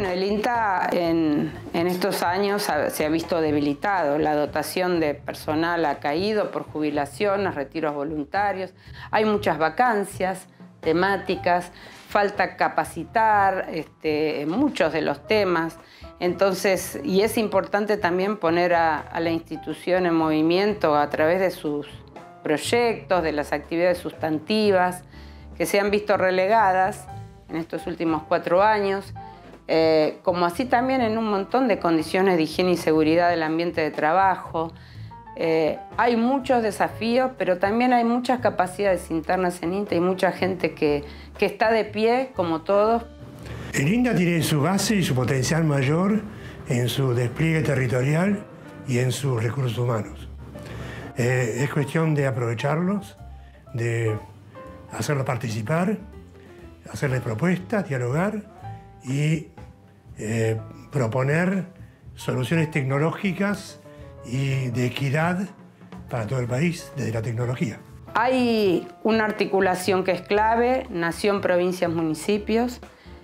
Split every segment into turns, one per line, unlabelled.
Bueno, el INTA en estos años se ha visto debilitado. La dotación de personal ha caído por jubilaciones, retiros voluntarios. Hay muchas vacancias temáticas, falta capacitar en muchos de los temas. Entonces, y es importante también poner a la institución en movimiento a través de sus proyectos, de las actividades sustantivas, que se han visto relegadas en estos últimos 4 años, como así también en un montón de condiciones de higiene y seguridad del ambiente de trabajo. Hay muchos desafíos, pero también hay muchas capacidades internas en INTA y mucha gente que está de pie, como todos.
El INTA tiene su base y su potencial mayor en su despliegue territorial y en sus recursos humanos. Es cuestión de aprovecharlos, de hacerlos participar, hacerles propuestas, dialogar y proponer soluciones tecnológicas y de equidad para todo el país desde la tecnología.
Hay una articulación que es clave, nación, provincias, municipios,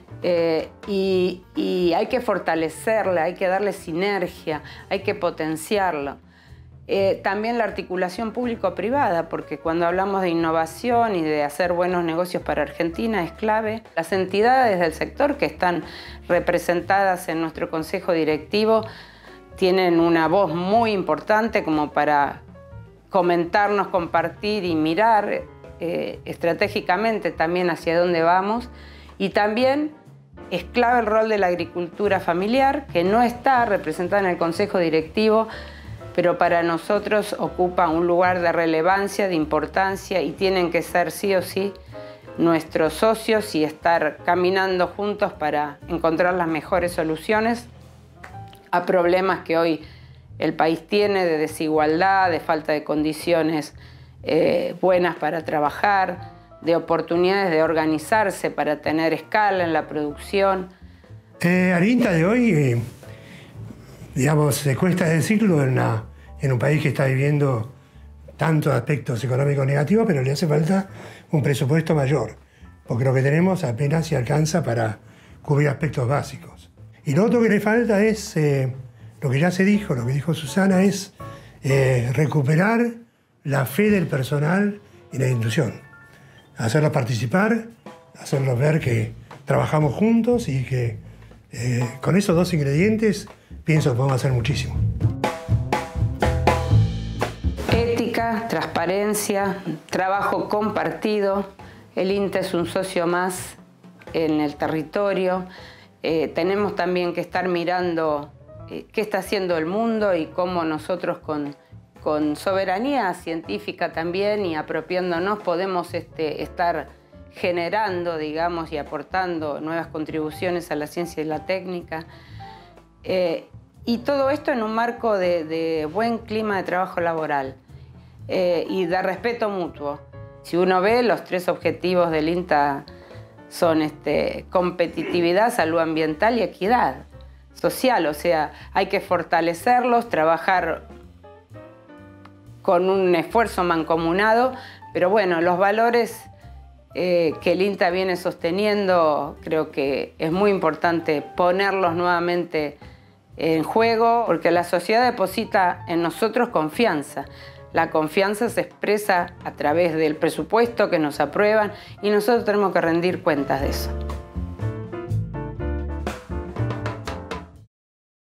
y hay que fortalecerla, hay que darle sinergia, hay que potenciarlo. También la articulación público-privada, porque cuando hablamos de innovación y de hacer buenos negocios para Argentina es clave. Las entidades del sector que están representadas en nuestro consejo directivo tienen una voz muy importante como para comentarnos, compartir y mirar estratégicamente también hacia dónde vamos. Y también es clave el rol de la agricultura familiar, que no está representada en el consejo directivo, pero para nosotros ocupa un lugar de relevancia, de importancia, y tienen que ser sí o sí nuestros socios y estar caminando juntos para encontrar las mejores soluciones a problemas que hoy el país tiene de desigualdad, de falta de condiciones buenas para trabajar, de oportunidades de organizarse para tener escala en la producción.
Al INTA de hoy, digamos, se cuesta decirlo en un país que está viviendo tantos aspectos económicos negativos, pero le hace falta un presupuesto mayor, porque lo que tenemos apenas se alcanza para cubrir aspectos básicos. Y lo otro que le falta es, lo que ya se dijo, lo que dijo Susana, es recuperar la fe del personal en la institución. Hacerlos participar, hacerlos ver que trabajamos juntos y que con esos 2 ingredientes pienso que podemos hacer muchísimo.
Ética, transparencia, trabajo compartido. El INTA es un socio más en el territorio. Tenemos también que estar mirando qué está haciendo el mundo y cómo nosotros con soberanía científica también y apropiándonos podemos estar generando, digamos, y aportando nuevas contribuciones a la ciencia y la técnica. Y todo esto en un marco de buen clima de trabajo laboral y de respeto mutuo. Si uno ve, los 3 objetivos del INTA son competitividad, salud ambiental y equidad social. O sea, hay que fortalecerlos, trabajar con un esfuerzo mancomunado, pero bueno, los valores que el INTA viene sosteniendo, creo que es muy importante ponerlos nuevamente en juego, porque la sociedad deposita en nosotros confianza. La confianza se expresa a través del presupuesto que nos aprueban y nosotros tenemos que rendir cuentas de eso.